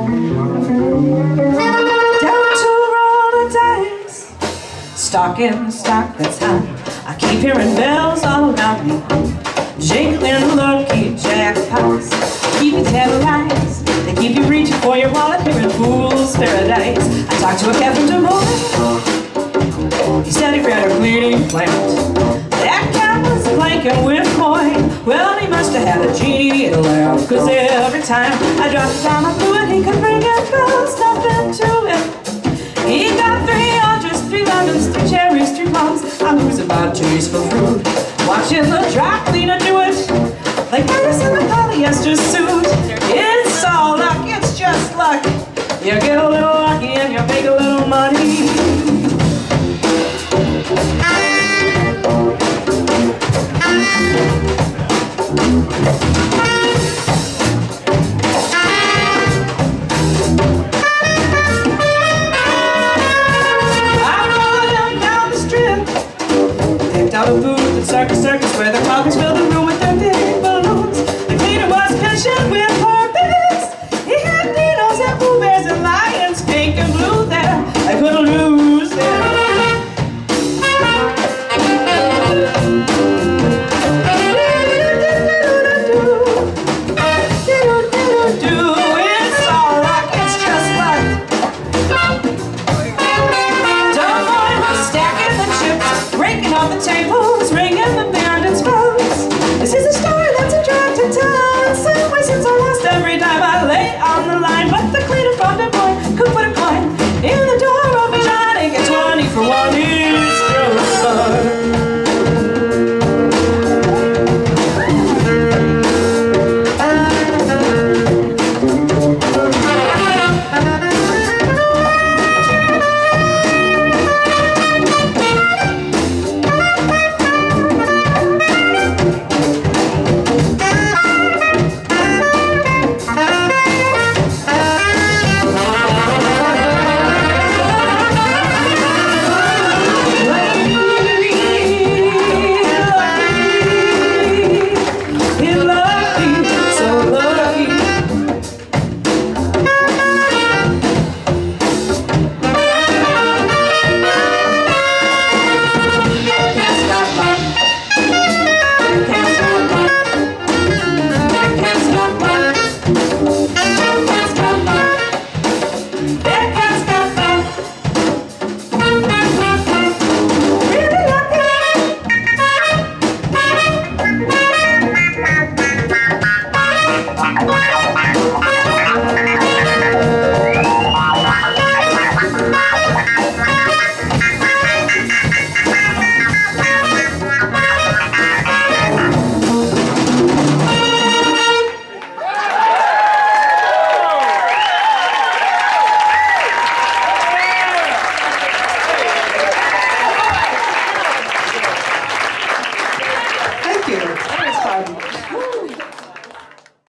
Down to roll the dice, stock in the stock that's high. I keep hearing bells all around me, jingling lucky jackpots. Keep you terrorized, they keep you reaching for your wallet here in Fool's Paradise. I talked to a Captain Des Moines, he said he ran a cleaning plant. That cat was planking with coin. Well, he must have had a genie in a lamp, 'cause every time I dropped down my fluid, he could bring it close, nothing to it. He got 3 oranges, 3 lemons, 3 cherries, 3 plums. I lose about 2 for fruit, watching the dry cleaner do it, like Paris in the polyester suit. It's all luck, it's just luck. You get a little lucky and you make a little money. Out of booth at circus where the coppers filled the room with their big balloons. The cleaner was patient with purpose. He had needles and pooh bears and lions, pink and blue there. I couldn't lose there. It's all luck, it's just luck. Des Moines was stacking the chips, breaking off the tables, ringing the bandits' bells. This is a story that's a drag to tell. In some way since I lost every time I lay on the line, but the cleaner from the